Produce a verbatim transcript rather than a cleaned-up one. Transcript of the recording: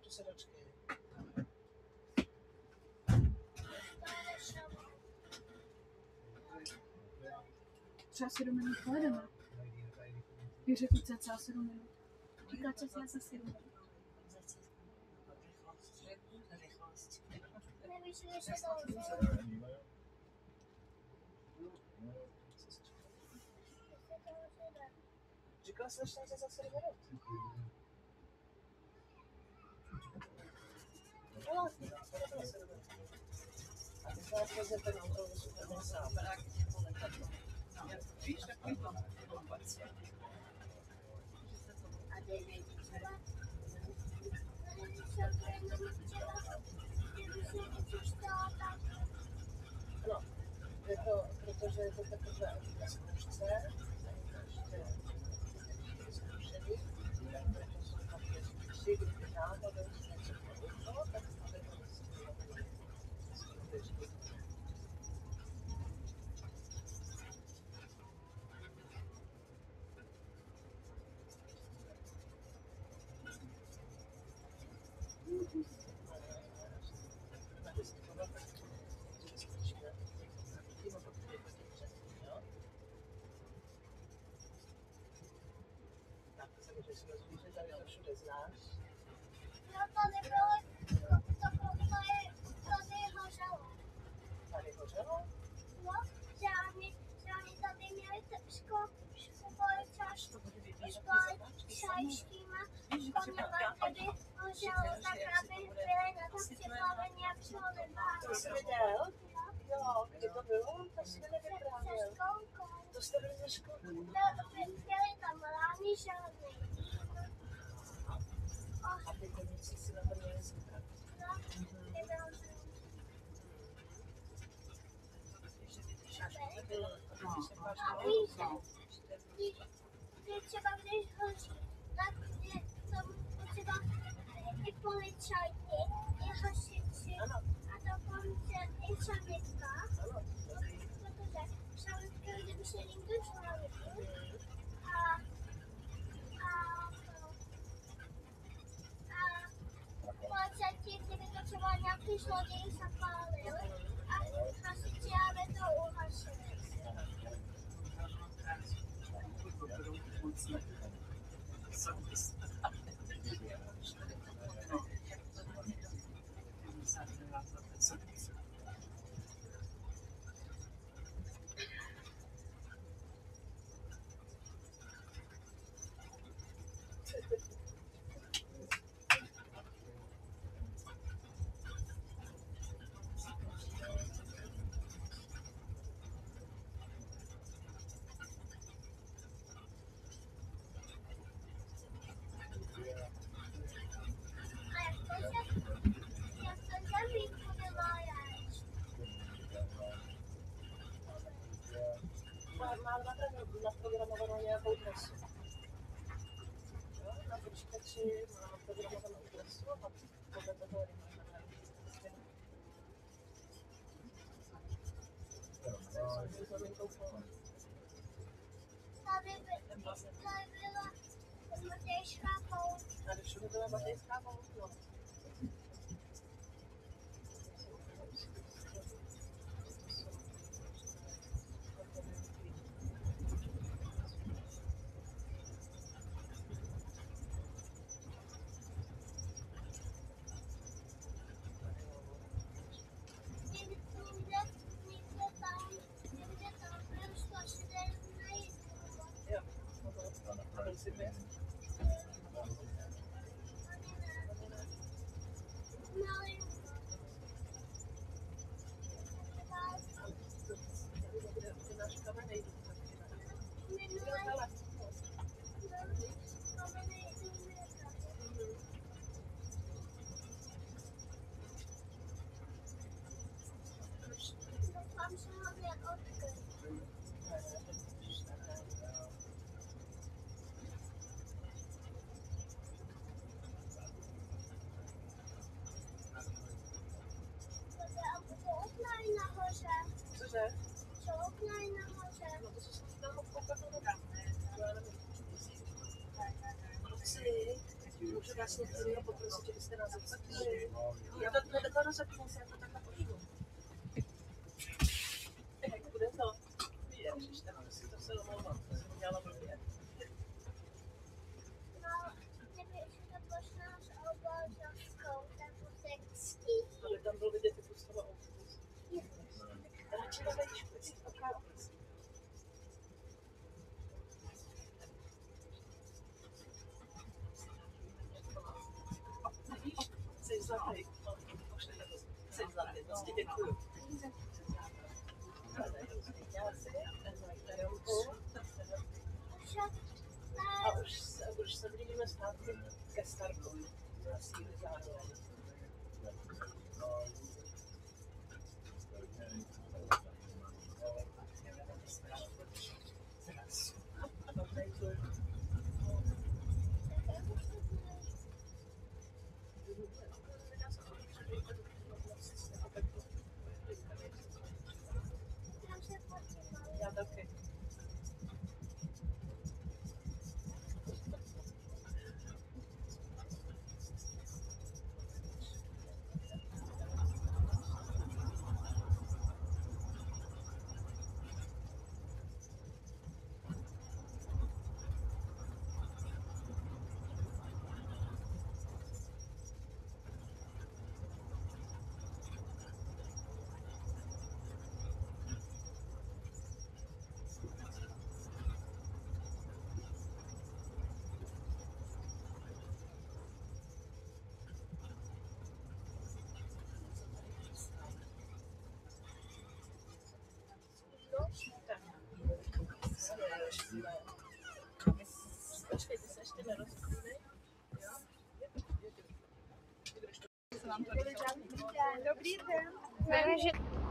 tu sedačky. Třeba sedm minut pojedeme. Jak řekl cca sedm minut. Říká cca za sedm minut. Nevíš, že se to uzelo. Říkala jsi, že za sedm minut. No, sedm minut. A ty vás vezme ten autobus úplně sám. Víš, takový to opatření. A dej mi třeba. Ano, je to, protože je to takové na zkoušce, ještě zkušený, proto jsou tam tři, kdy náhodou něco porušilo, tak jsme to skutečně. No to nebylo, to, to, to je, tady hořelo. Tady hořelo? No, že oni, že oni tady měli školu, školu, šajštíma koněma, tady hořelo, tak aby byli na to připraveni, jak šlo nebáli. To jsi viděl? Jo, kdy to bylo? To jsi mi nevyprávěl. Se školkou. To jste byli ze školkou? Byli tam rány žádný. A ty koníci si na to měli zvykat. No, nebylo to. A víš, že třeba když hoří, tak je tam potřeba i policajti, i hasiči a dokonce i sanitka, protože sanitka, kdyby se někdo člověku a, a, a policajti, kdyby to třeba nějaký zloděj zapálil a hasiči, aby to uhasili. Mám naprogramovanou nějakou trasu. Na počítači mám naprogramovanou trasu a podle toho Tady byla Matejská pouť. Tady všude byla Matejská pouť. Můžu vás některého poprosit, že byste nás zapsali. Já to nevedla rozepnu se jako takhle pošlu. Jak bude to? Ježiš, tak to si to se omlouvám, to jsem udělala blbě. No, kdyby to pošla s obozovskou, tak sexy. Aby tam bylo vidět typu z toho autobusu. Radši to tady špici, opravdu. Jsi zlatý. Jsi zlatý, moc ti děkuju. A už se, už se blížíme zpátky ke Starkovi. Asi zároveň. Já taky. Počkejte se, ještě nerozklínej. Dobrý den.